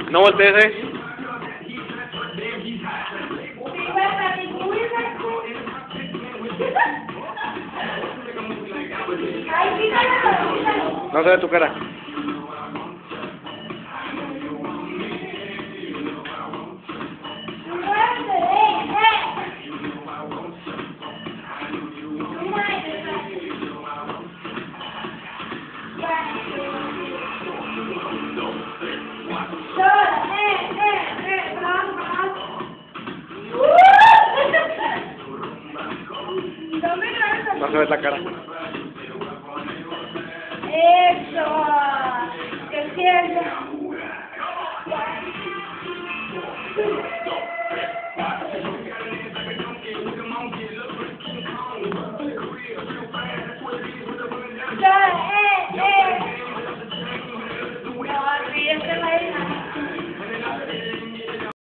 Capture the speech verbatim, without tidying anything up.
No voltees, eh. No se ve tu cara. No se ve la cara. Eso. Que cierto.